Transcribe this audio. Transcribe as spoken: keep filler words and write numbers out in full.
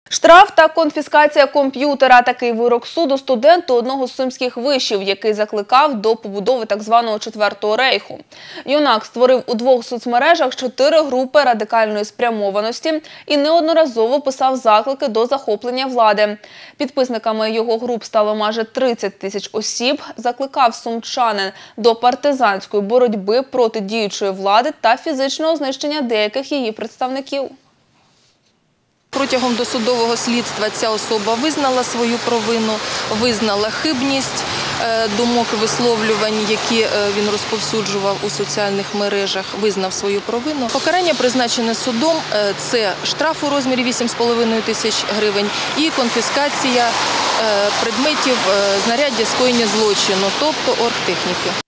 Штраф та конфіскація комп'ютера – такий вирок суду студенту одного з сумських вишів, який закликав до побудови так званого «четвертого рейху». Юнак створив у двох соцмережах чотири групи радикальної спрямованості і неодноразово писав заклики до захоплення влади. Підписниками його груп стало майже тридцять тисяч осіб. Закликав сумчанин до партизанської боротьби проти діючої влади та фізичного знищення деяких її представників. Протягом досудового слідства ця особа визнала свою провину, визнала хибність думок і висловлювань, які він розповсюджував у соціальних мережах, визнав свою провину. Покарання призначене судом – це штраф у розмірі вісім з половиною тисяч гривень і конфіскація предметів знаряддя скоєння злочину, тобто оргтехніки.